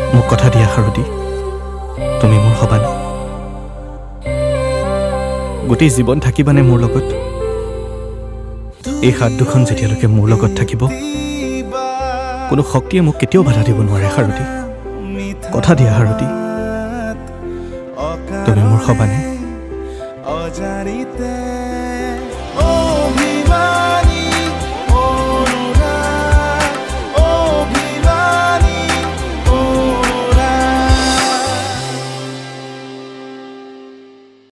মোক কথা দিয়া সাৰথী তুমি মোৰ হবানে গোটেই জীৱন থাকিবানে মোৰ লগত এই হাত দুখন যেতিয়ালৈকে মোৰ লগত থাকিব কোনো শক্তিয়ে মোক কেতিয়াও বাধা দিব নোৱাৰে সাৰথী কথা দিয়া সাৰথী তুমি মোৰ হবানে অজানিতে